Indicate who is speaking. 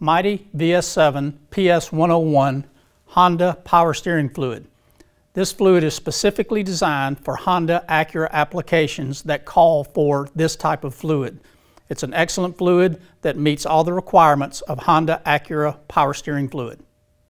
Speaker 1: Mighty VS7 PS101 Honda Power Steering Fluid. This fluid is specifically designed for Honda Acura applications that call for this type of fluid. It's an excellent fluid that meets all the requirements of Honda Acura Power Steering Fluid.